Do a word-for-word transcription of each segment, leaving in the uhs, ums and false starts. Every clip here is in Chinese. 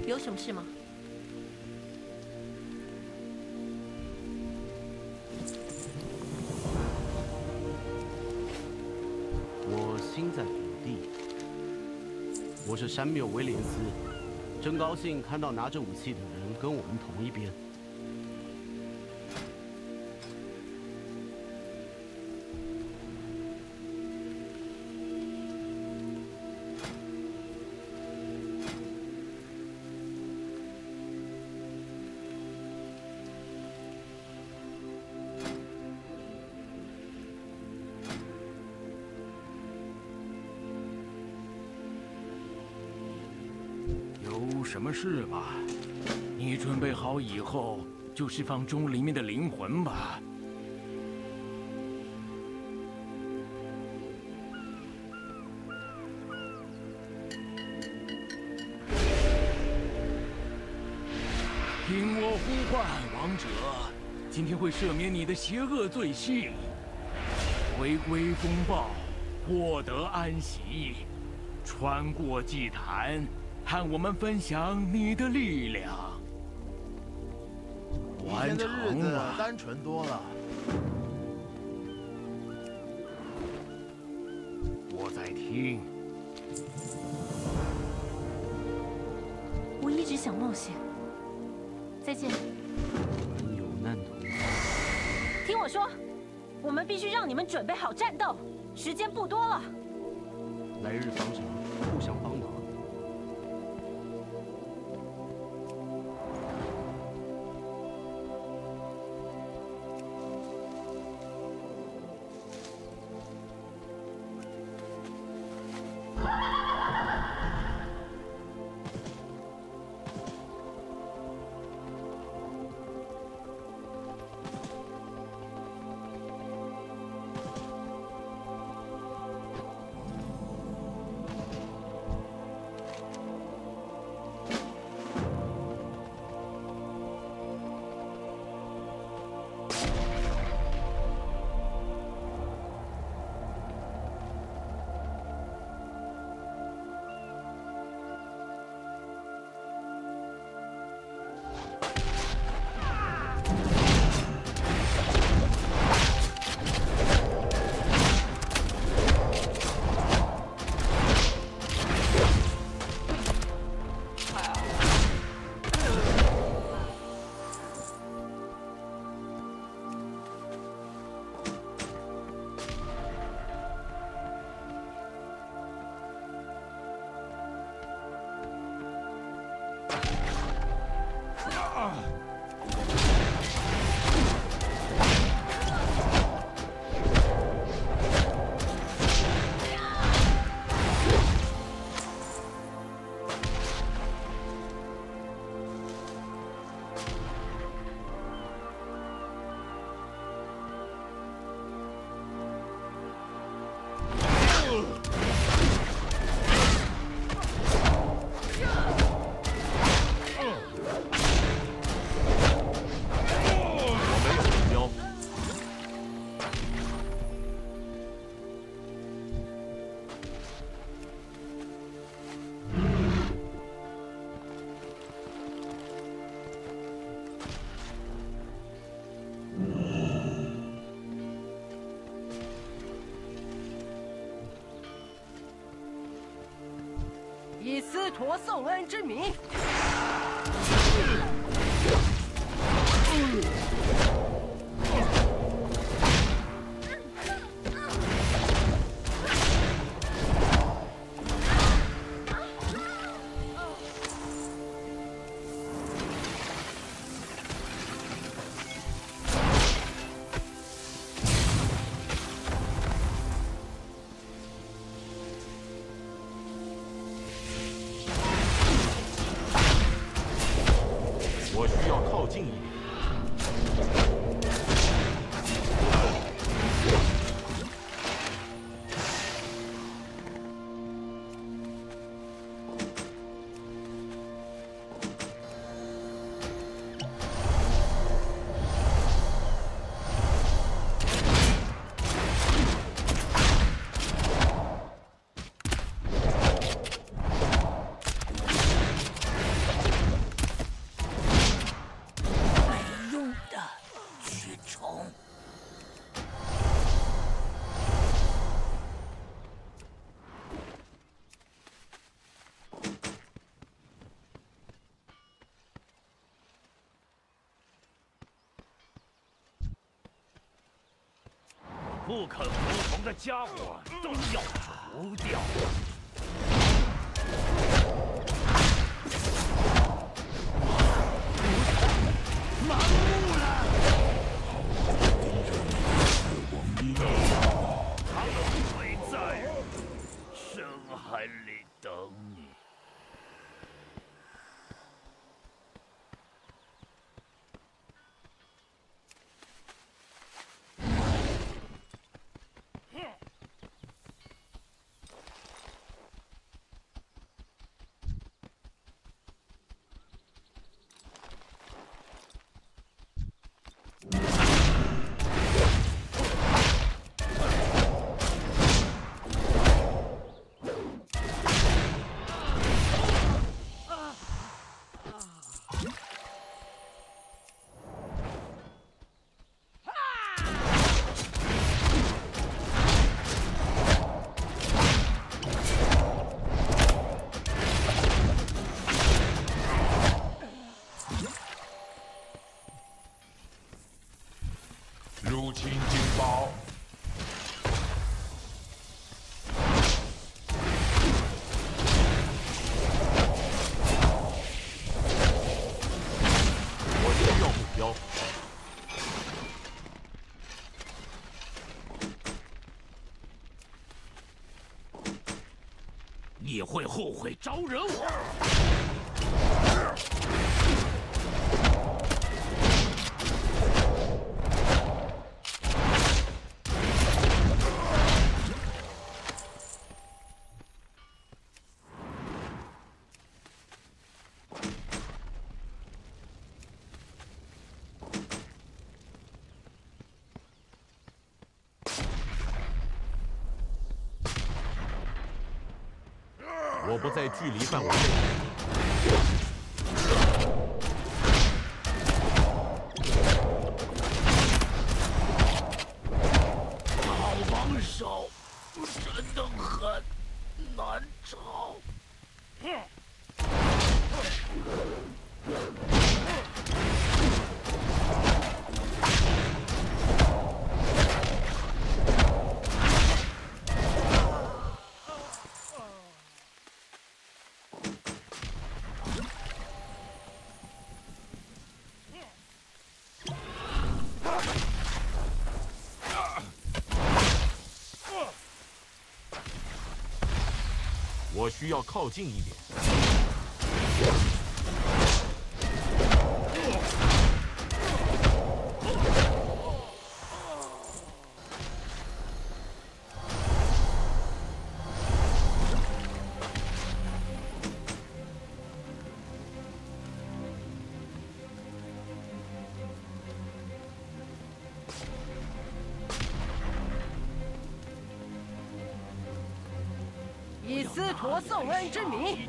有什么事吗？ 我心在谷地，我是山缪威廉斯，真高兴看到拿着武器的人跟我们同一边。 有什么事吧？你准备好以后就释放钟里面的灵魂吧。听我呼唤，王者，今天会赦免你的邪恶罪行，回归风暴，获得安息，穿过祭坛。 和我们分享你的力量。完成了。 今天的日子单纯多了。 我在听。 我一直想冒险。再见。 我们有难同当。 听我说，我们必须让你们准备好战斗，时间不多了。 来日方长，互相帮忙。 以司陀送恩之名。 我需要靠近一点。 不肯服从的家伙都要除掉。麻木了。他们会在深海里等你。 入侵警报！ 我需要目标。 你会后悔招惹我。 我不在距离范围内。 好帮手真的很难找。 我需要靠近一点。 以司陀送恩之名。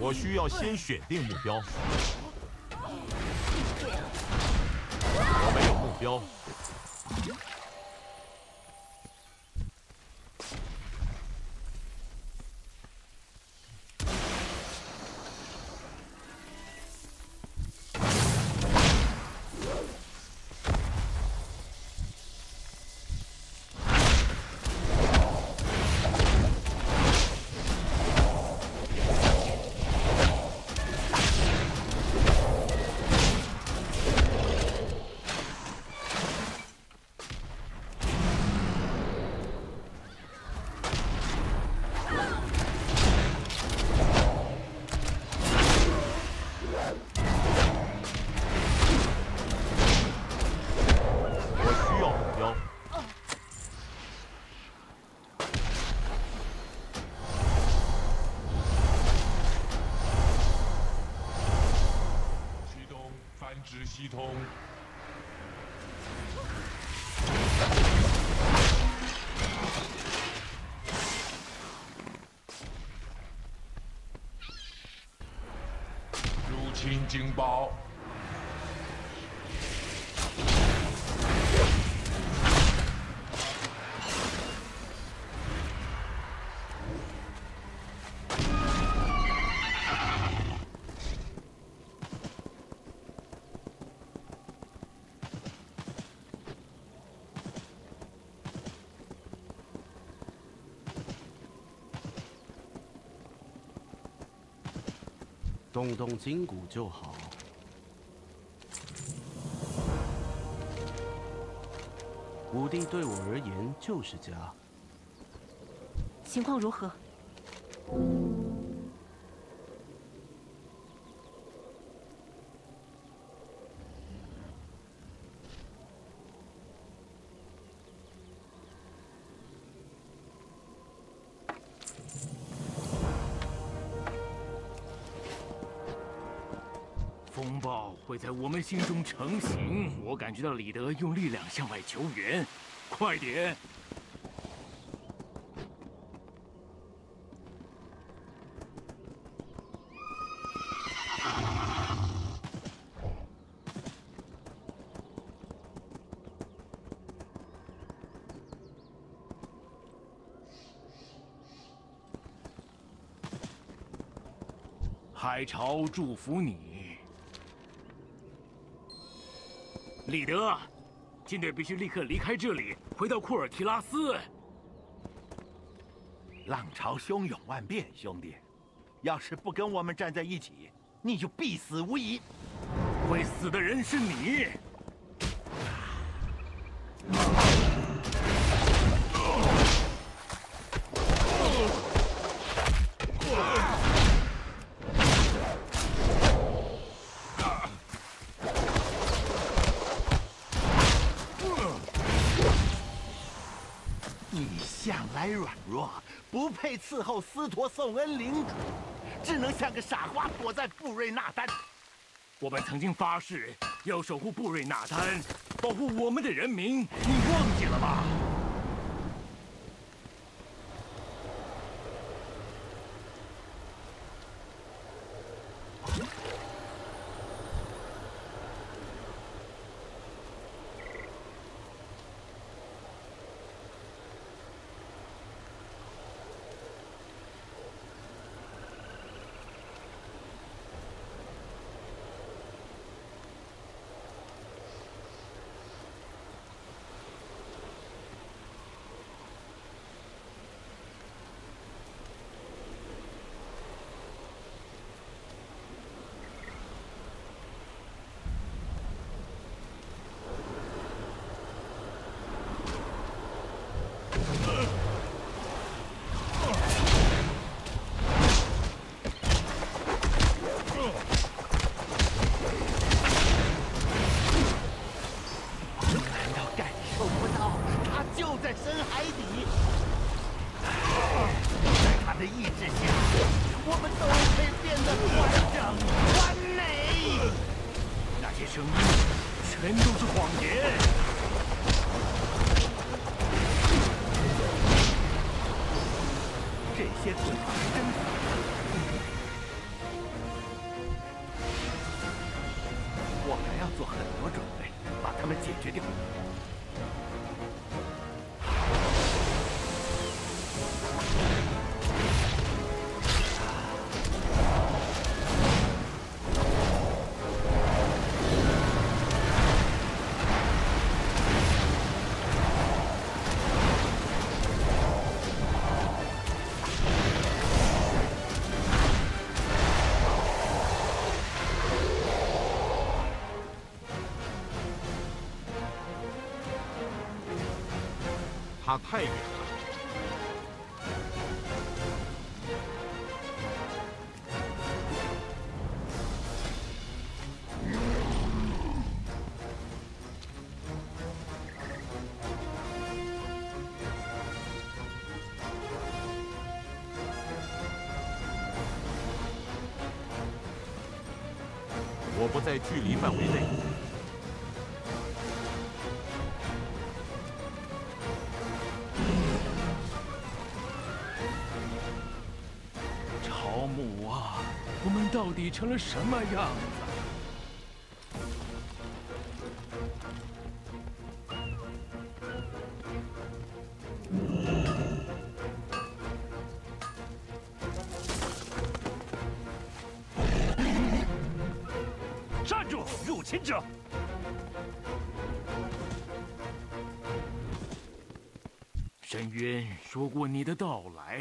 我需要先选定目标。我没有目标。系统。入侵警报。 动动筋骨就好。武帝对我而言就是家。 情况如何？ 风暴会在我们心中成型。我感觉到李德用力量向外求援，快点！海潮祝福你。李德，军队必须立刻离开这里，回到库尔提拉斯。 浪潮汹涌万变，兄弟，要是不跟我们站在一起，你就必死无疑。 会死的人是你。 向来软弱，不配伺候司陀宋恩领主，只能像个傻瓜躲在布瑞纳丹。 我们曾经发誓要守护布瑞纳丹，保护我们的人民，你忘记了吗？ 他太远了。我不在距离范围内。 朝母啊，我们到底成了什么样子？ 站住，入侵者！ 深渊说过你的到来。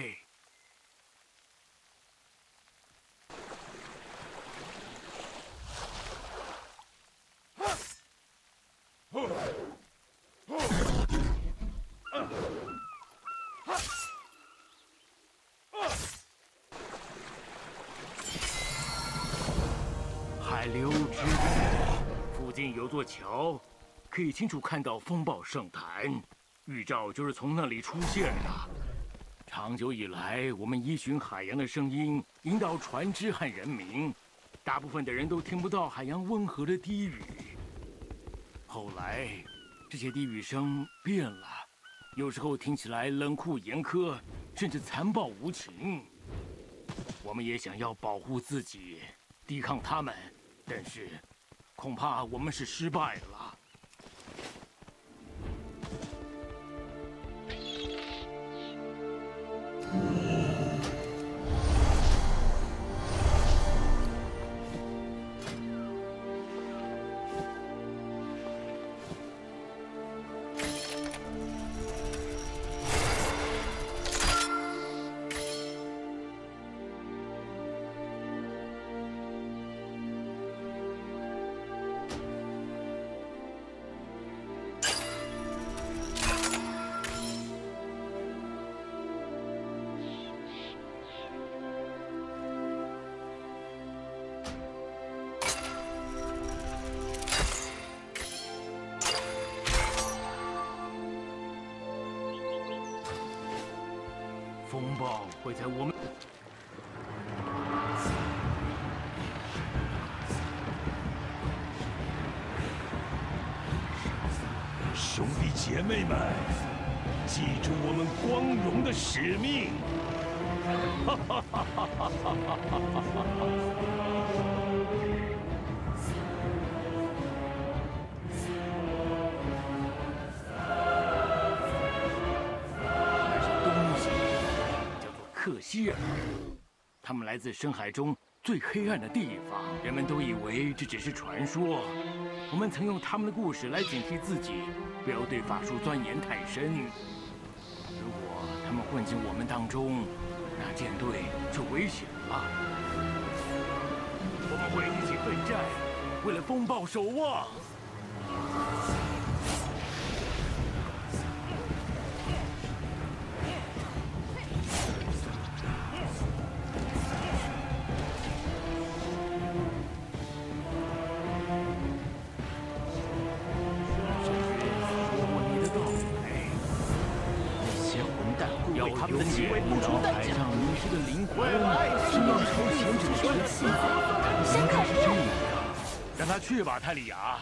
海流之地附近有座桥，可以清楚看到风暴圣坛，预兆就是从那里出现的。长久以来，我们依循海洋的声音引导船只和人民，大部分的人都听不到海洋温和的低语。后来，这些低语声变了，有时候听起来冷酷严苛，甚至残暴无情。我们也想要保护自己，抵抗他们。但是，恐怕我们是失败了。风暴会在我们兄弟姐妹们，记住我们光荣的使命！哈哈哈哈哈哈！ 克希尔，他们来自深海中最黑暗的地方，人们都以为这只是传说。我们曾用他们的故事来警惕自己，不要对法术钻研太深。如果他们混进我们当中，那舰队就危险了。我们会一起奋战，为了风暴守望。 他们的行为不出代价。 海上迷失的灵魂是要朝贤者学习的，应该是这样。让他去吧，泰利亚。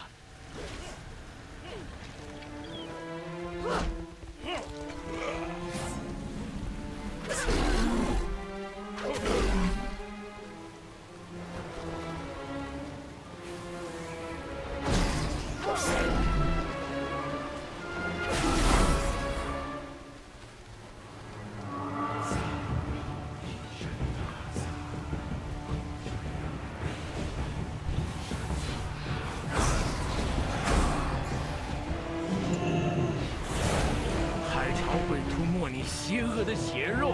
会涂抹你邪恶的血肉。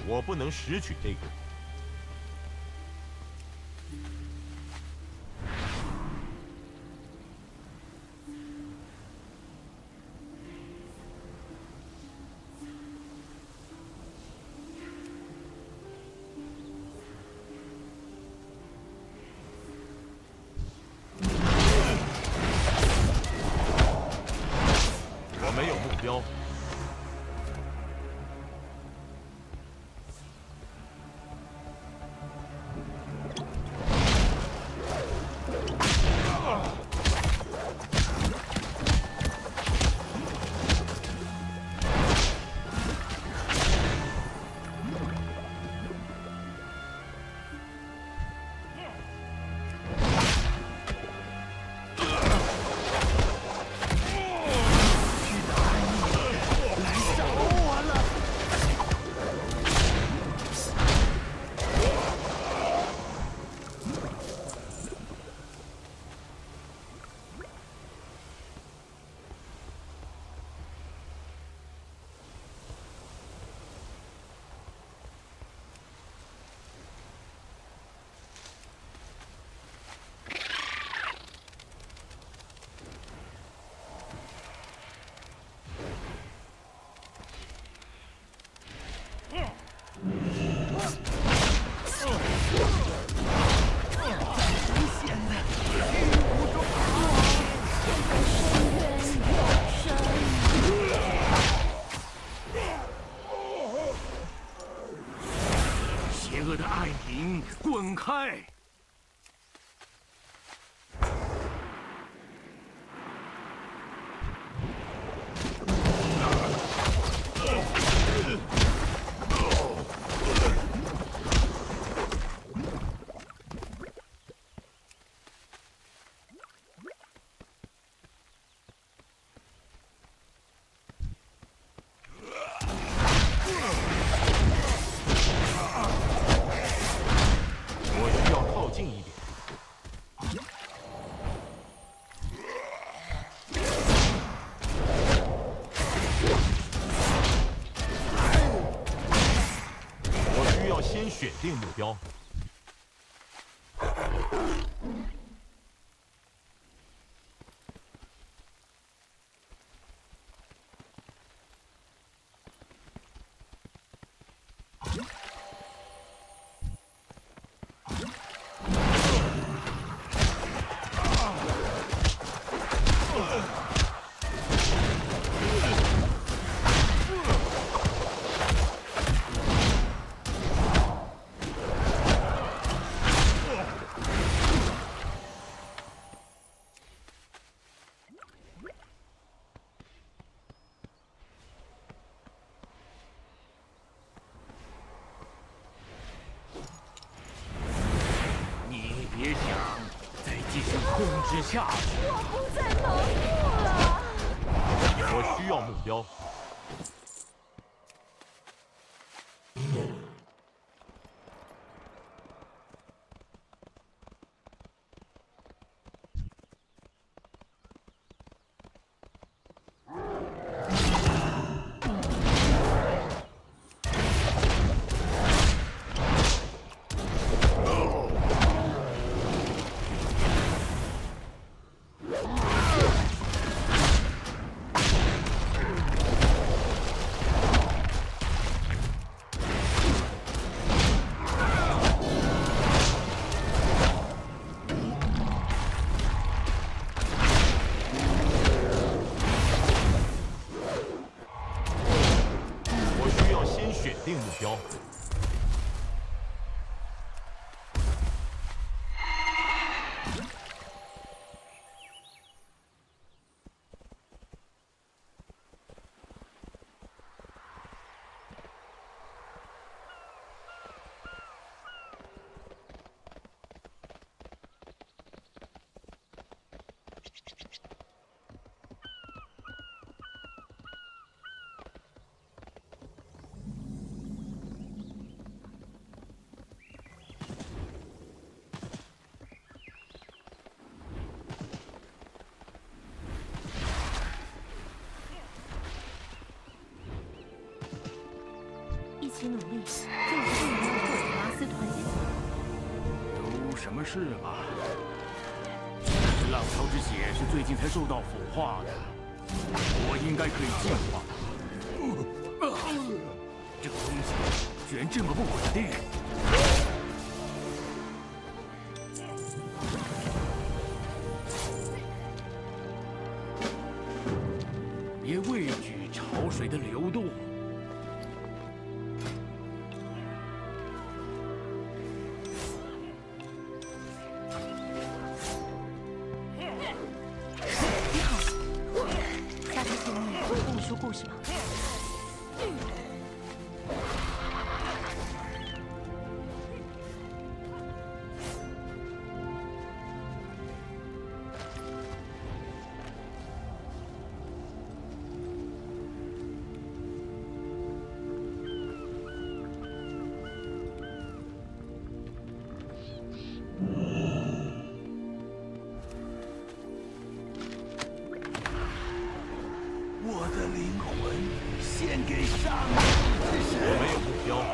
我不能拾取这个。我没有目标。 邪恶的暗影，滚开！ 近一点。我需要先选定目标。 别想再继续控制下去！ 我不再盲目了。 我需要目标。选定目标。 起努力，就是为了让霍尔拉斯团结起来。 有什么事吗？浪潮之血是最近才受到腐化的，我应该可以净化它。这个东西居然这么不稳定！别畏惧潮水的流动。 你好，下次见面我跟你说故事吧。 我的灵魂献给上帝之神。 我没有目标。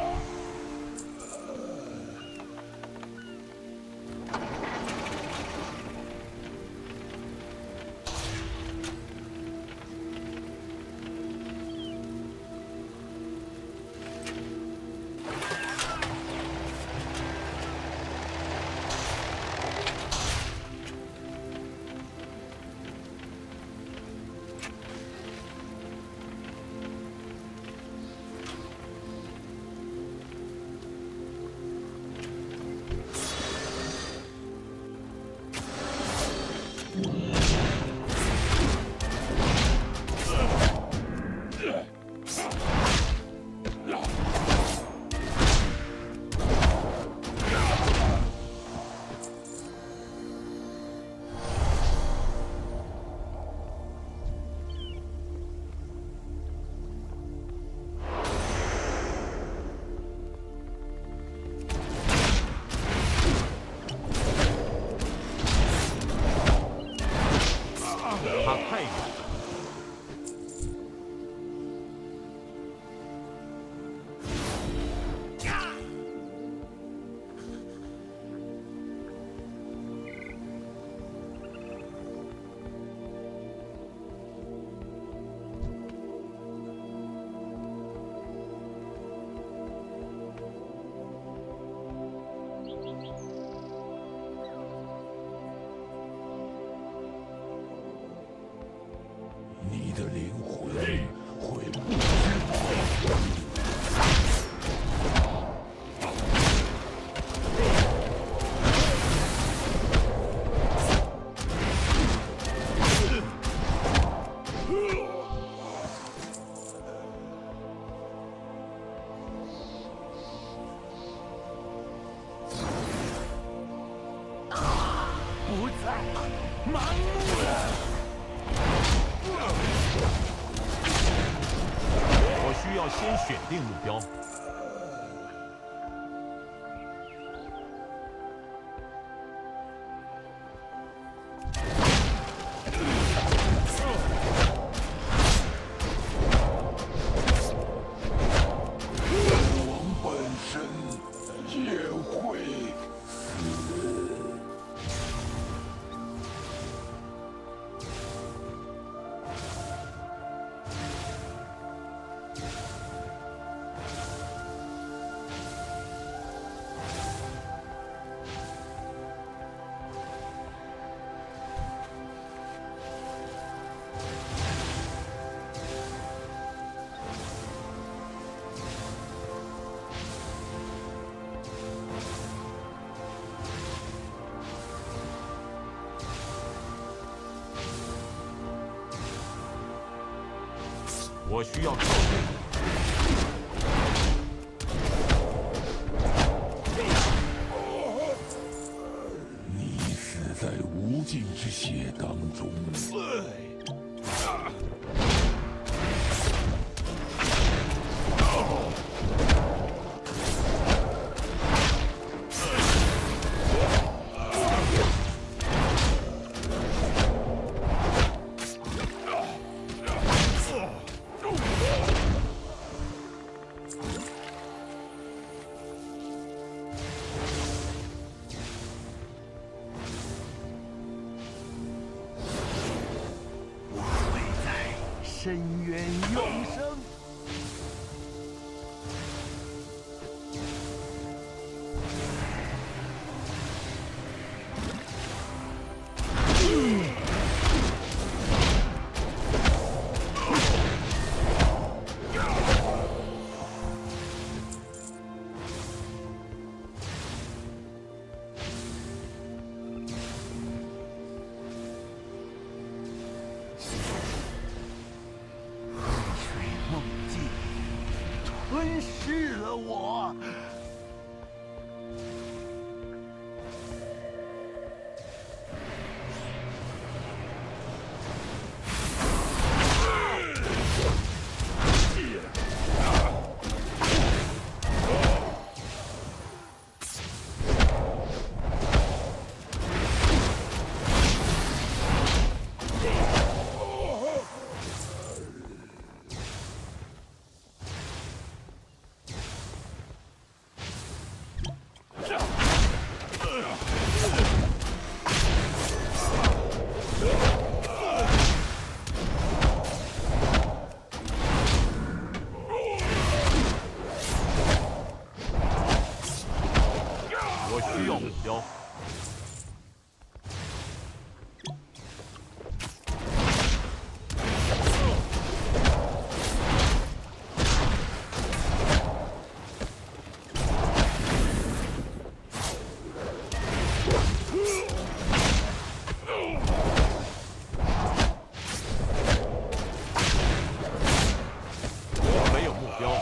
它太远了。 你的灵魂会不知道。 不再盲目了。 我需要先选定目标。 王本身也会死。 我需要靠近。 你死在无尽之血当中。 深渊永生。吞噬了我。 需要目标。我没有目标。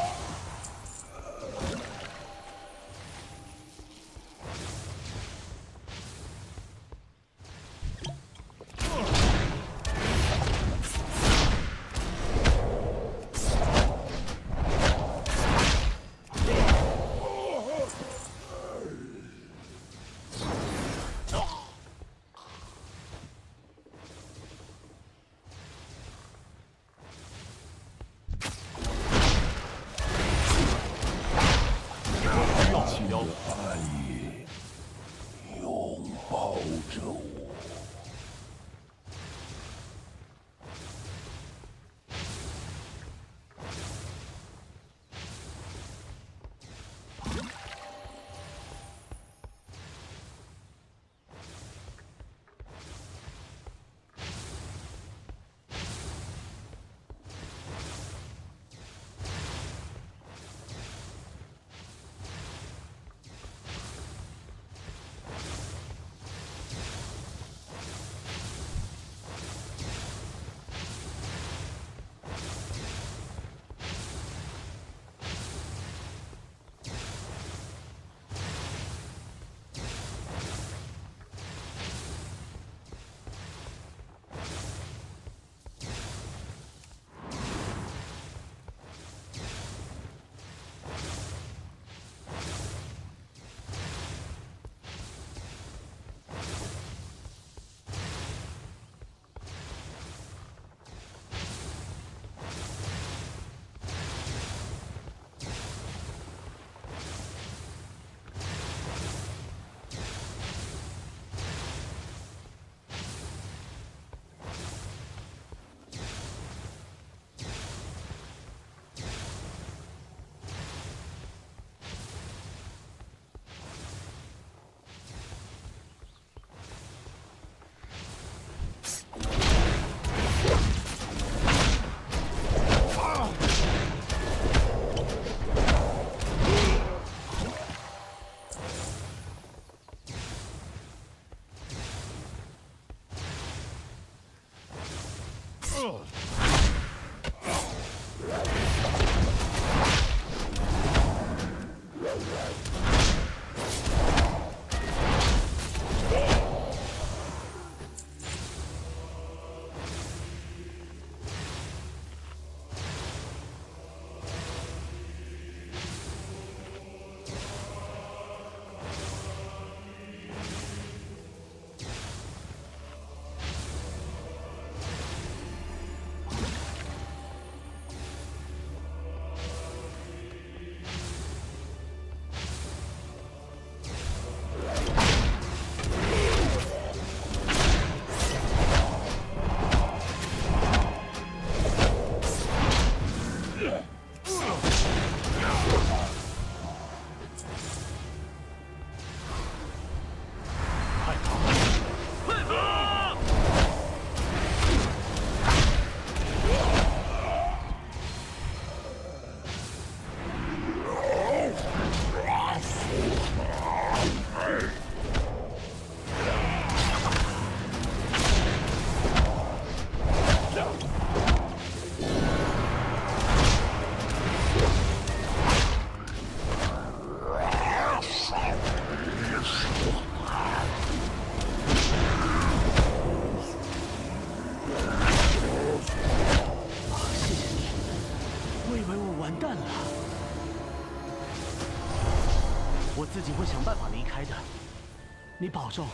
我自己会想办法离开的，你保重。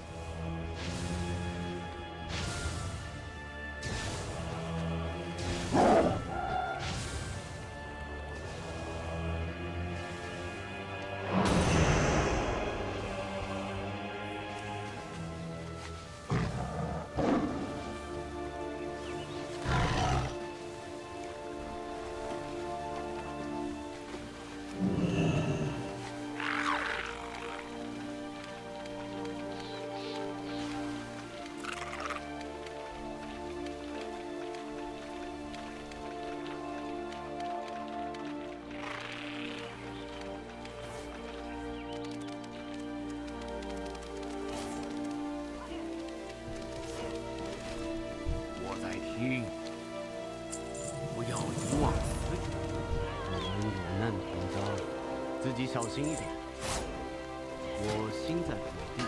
听，不要遗忘死者。 我们有难同当，自己小心一点。我心在土地。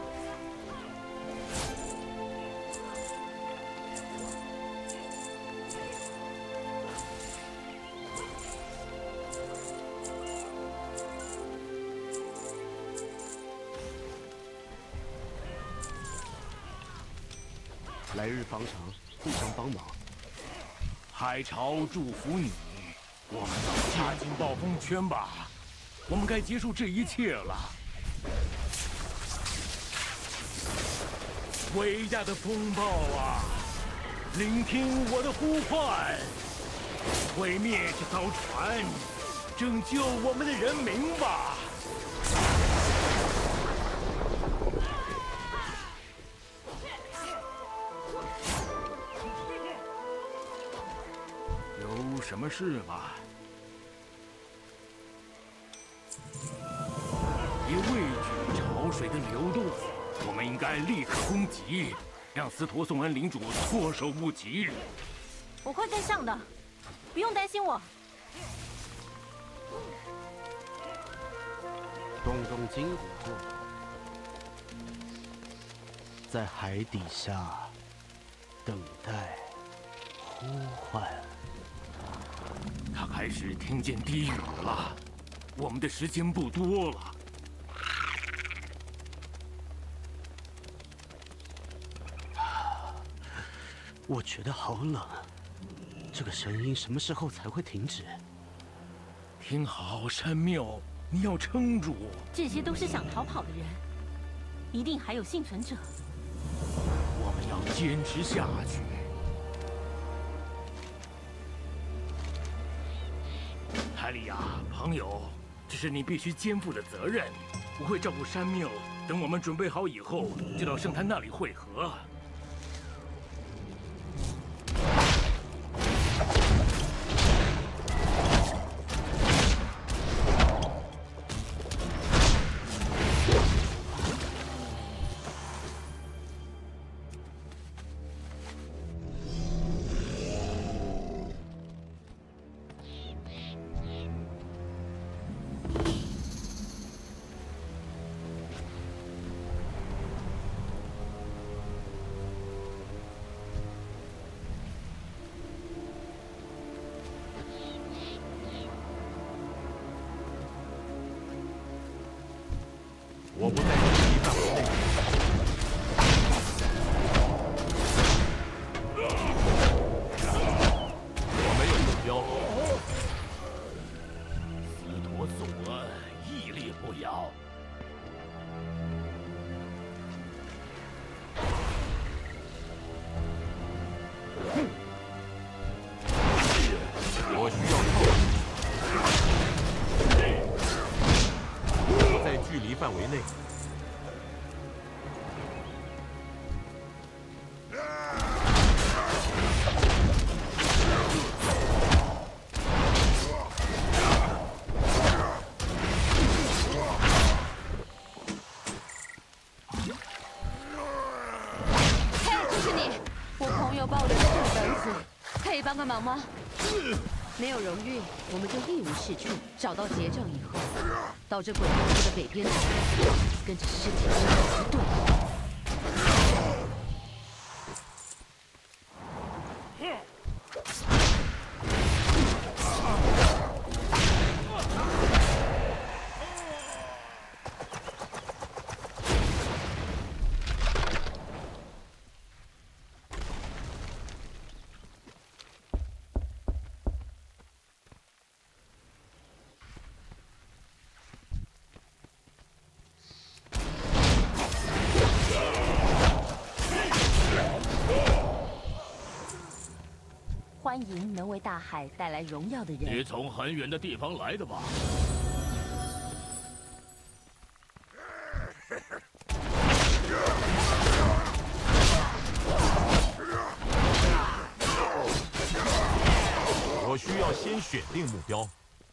来日方长。 互相帮忙。 海潮祝福你，我们踏进暴风圈吧，我们该结束这一切了。伟大的风暴啊，聆听我的呼唤，毁灭这艘船，拯救我们的人民吧！ 什么事吗？别畏惧潮水的流动，我们应该立刻攻击，让斯陀宋恩领主措手不及。 我会跟上的，不用担心我。 动动筋骨，在海底下等待呼唤。 他开始听见低语了，我们的时间不多了。 我觉得好冷，这个声音什么时候才会停止？ 听好，山缪，你要撑住。 这些都是想逃跑的人，一定还有幸存者。 我们要坚持下去。 海里亚，朋友，这是你必须肩负的责任。我会照顾山缪，等我们准备好以后，就到圣坛那里会合。 我不在攻击范围内。我没有目标。 斯陀宋恩屹立不摇。 我需要快忙吗？没有荣誉，我们就一无是处。找到结账以后，到这鬼公司的北边去，跟着尸体一对。 欢迎能为大海带来荣耀的人。 你从很远的地方来的吧？ 我需要先选定目标。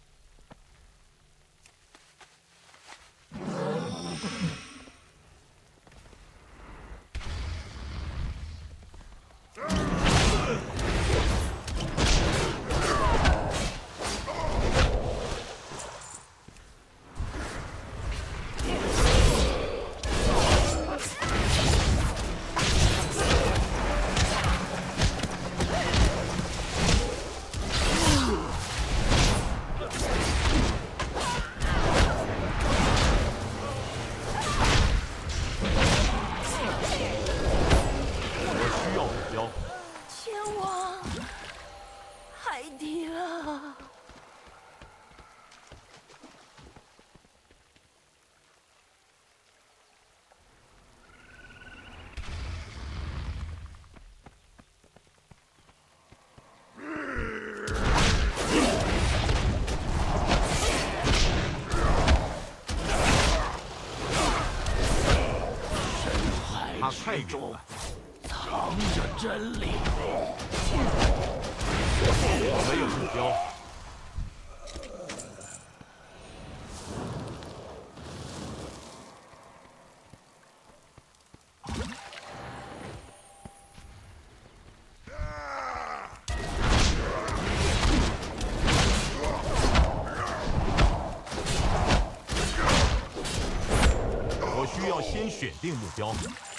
太重，藏着真理。 我没有目标。我需要先选定目标。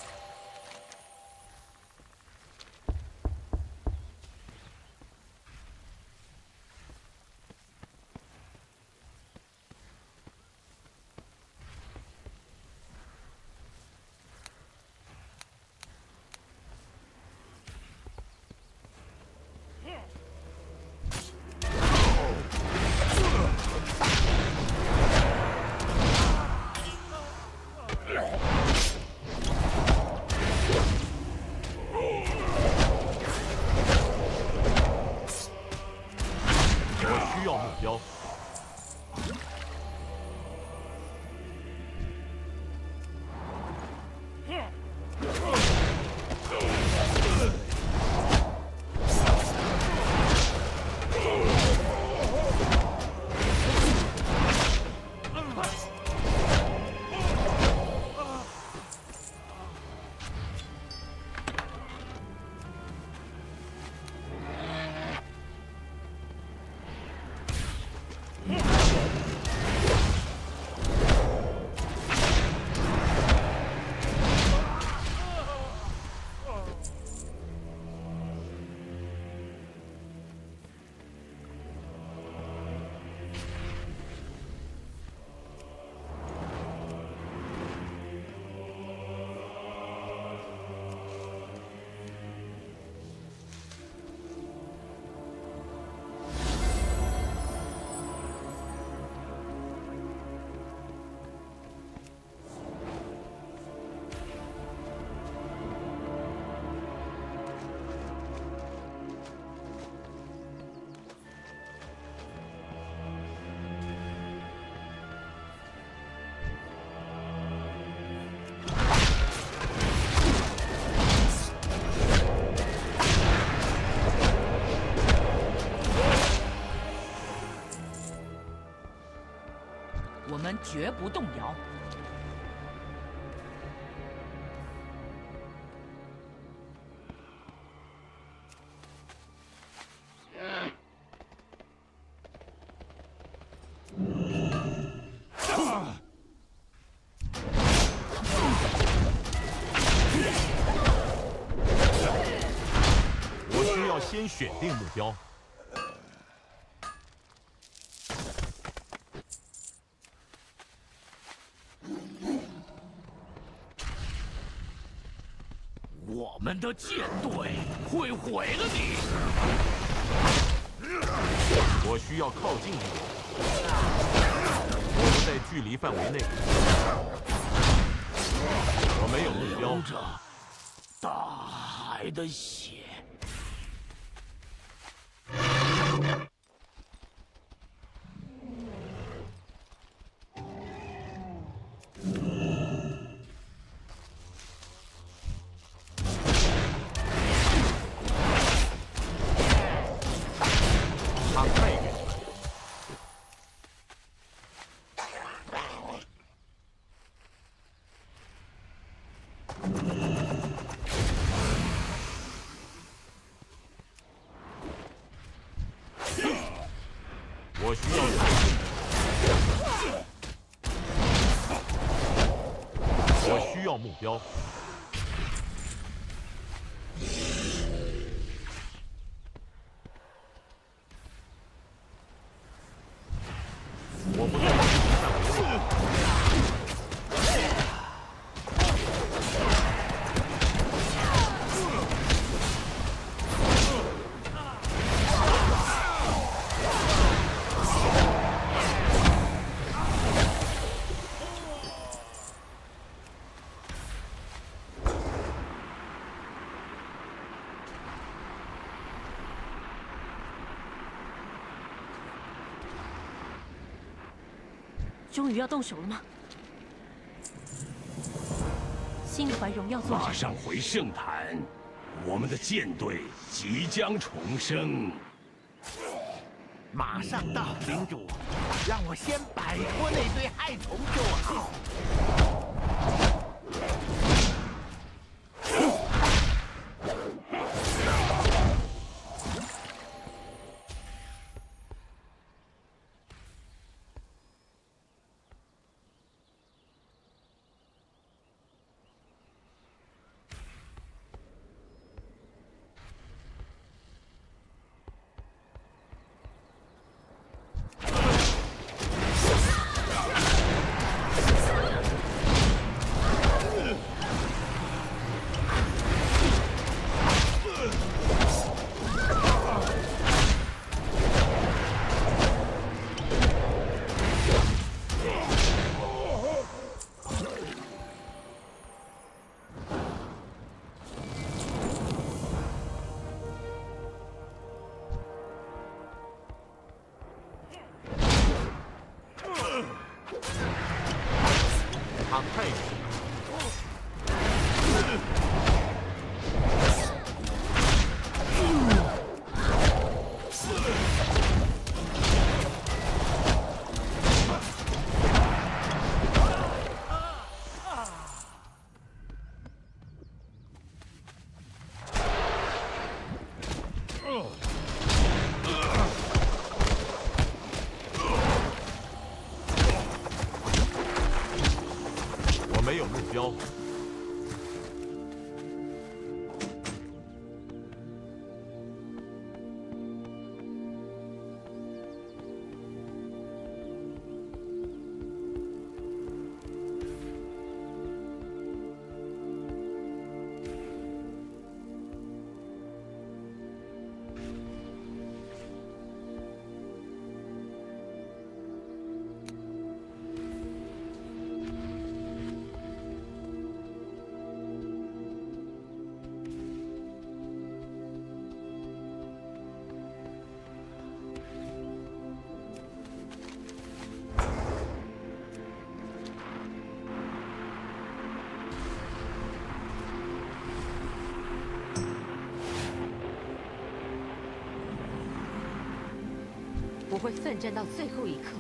我们绝不动摇。 先选定目标。 我们的舰队会毁了你！ 我需要靠近一点。我不在距离范围内。我没有目标。 流着大海的血。 差太远了。我需要靠近。我需要目标。我不在距离范围内。 终于要动手了吗？心怀荣耀作战， 马上回圣坛，我们的舰队即将重生。 马上到，领主，让我先摆脱那堆害虫就好。差太远了。我没有目标。 我会奋战到最后一刻。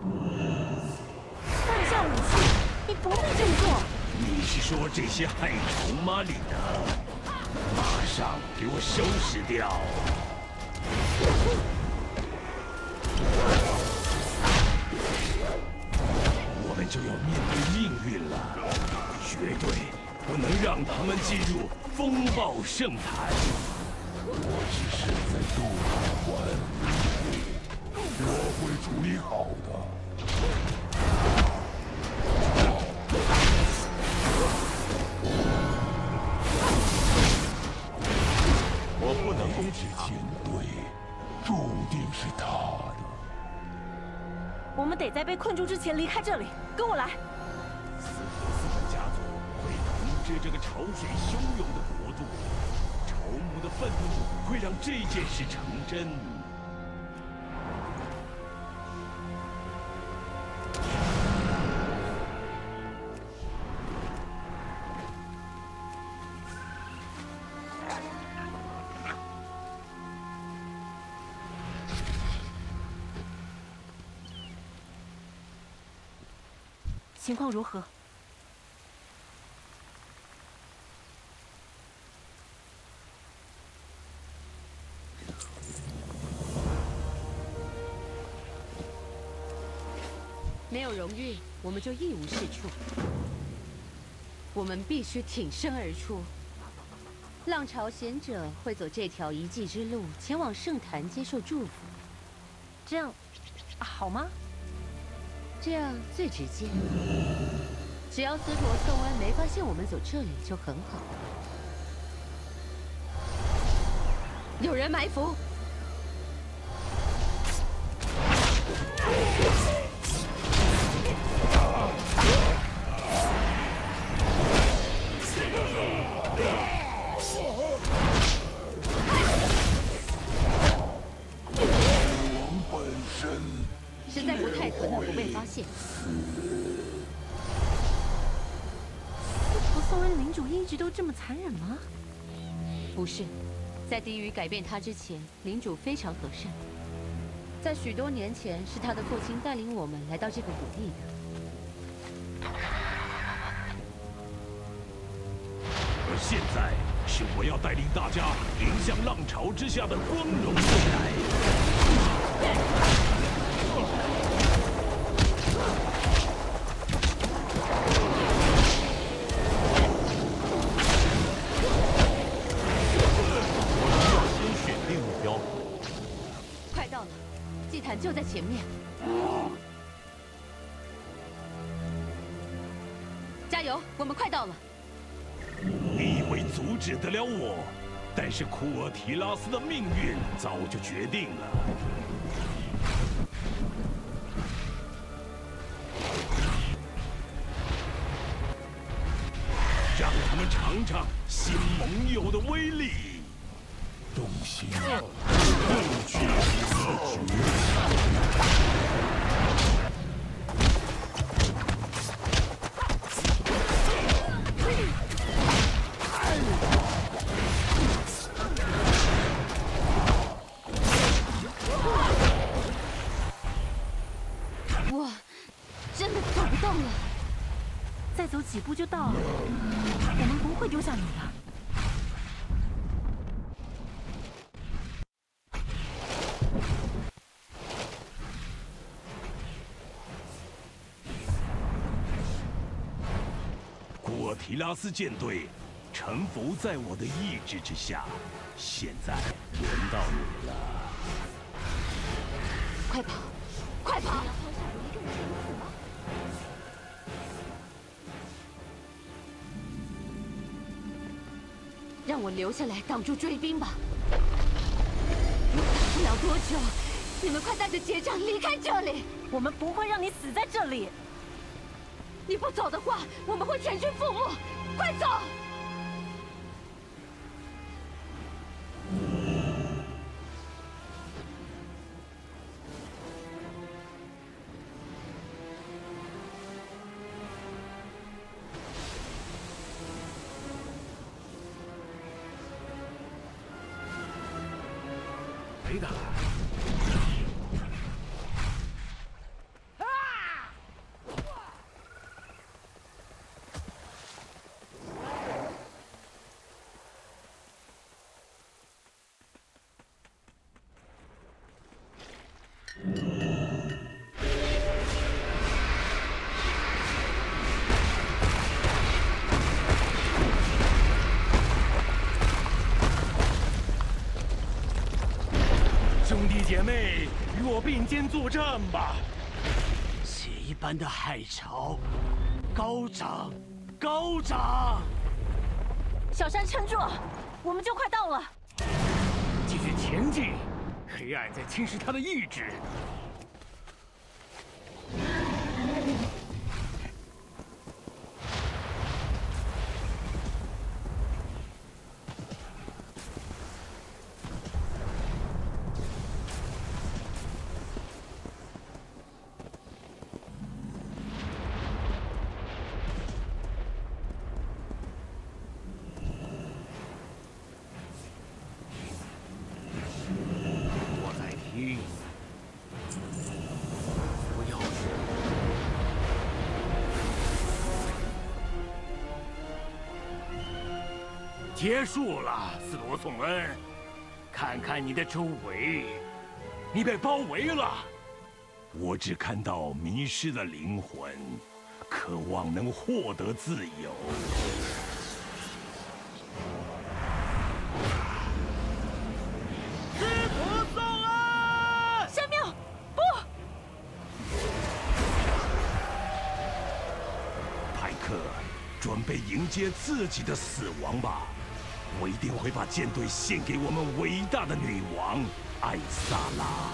放下武器，你不必这么做。 你是说这些害虫吗，丽娜？马上给我收拾掉！我们就要面对命运了，绝对不能让他们进入风暴圣坛。 我只是在渡海关，我会处理好的。 我不能攻击他。 舰队注定是他的。 我们得在被困住之前离开这里。跟我来。 斯托斯的家族会统治这个潮水汹涌的国度，潮母的愤怒会让这件事成真。 情况如何？ 没有荣誉，我们就一无是处。我们必须挺身而出。浪潮贤者会走这条遗迹之路，前往圣坛接受祝福。 这样，啊、好吗？ 这样最直接。只要斯陀宋恩没发现我们走这里，就很好。有人埋伏。实在不太可能不被发现。 斯陀宋恩领主一直都这么残忍吗？ 不是，在地狱改变他之前，领主非常和善。在许多年前，是他的父亲带领我们来到这个谷地的。 而现在，是我要带领大家迎向浪潮之下的光荣未来。 就在前面，加油！我们快到了。 你以为阻止得了我？但是库尔提拉斯的命运早就决定了。让他们尝尝新盟友的威力。 动心，不去死绝。 我真的走不动了， 再走几步就到了。我们不会丢下你的。 库尔提拉斯舰队臣服在我的意志之下，现在轮到你了。 快跑，快跑！让我留下来挡住追兵吧。打不了多久，你们快带着结账离开这里。 我们不会让你死在这里。 你不走的话，我们会全军覆没！快走！ 没打。 兄弟姐妹，与我并肩作战吧！ 血一般的海潮，高涨，高涨！ 小山撑住，我们就快到了。 继续前进，黑暗在侵蚀他的意志。结束了，斯罗宋恩。看看你的周围，你被包围了。 我只看到迷失的灵魂，渴望能获得自由。 师徒宋恩！ 山缪，不！ 派克，准备迎接自己的死亡吧。我一定会把舰队献给我们伟大的女王艾萨拉。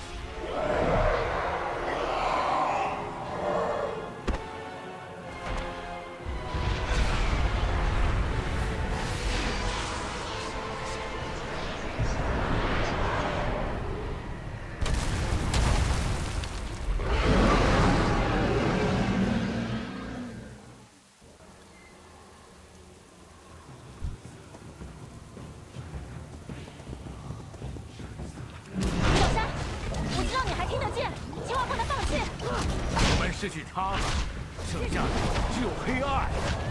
失去他了，剩下的只有黑暗。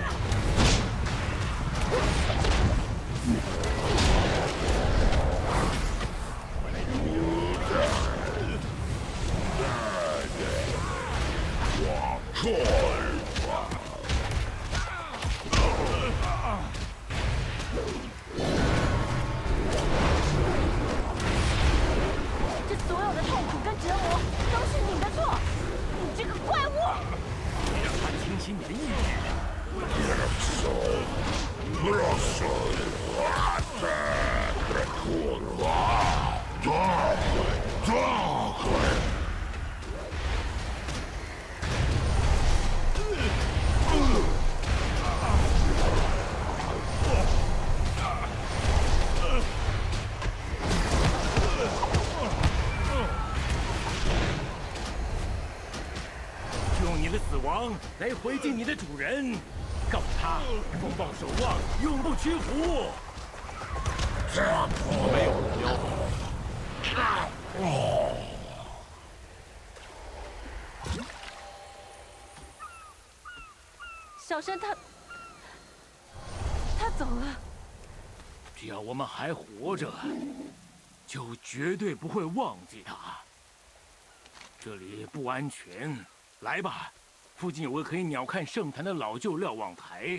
这所有的痛苦跟折磨都是你的错。这个怪物！ 别让他清晰你的意志。用你的死亡来回敬你的主人，告诉他，风暴守望永不屈服。 我没有了标。 小山他他走了。 只要我们还活着，就绝对不会忘记他。这里不安全。来吧，附近有个可以鸟瞰圣坛的老旧瞭望台。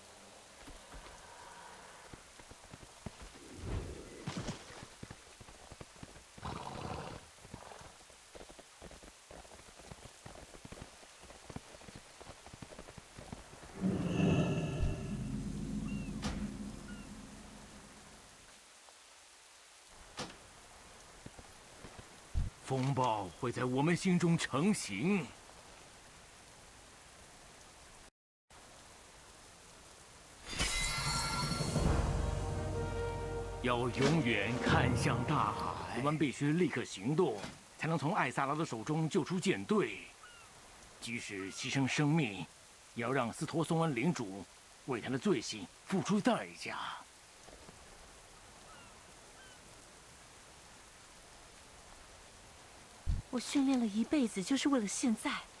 风暴会在我们心中成型。要永远看向大海。我们必须立刻行动，才能从艾萨拉的手中救出舰队。即使牺牲生命，也要让斯托松恩领主为他的罪行付出代价。 我训练了一辈子，就是为了现在。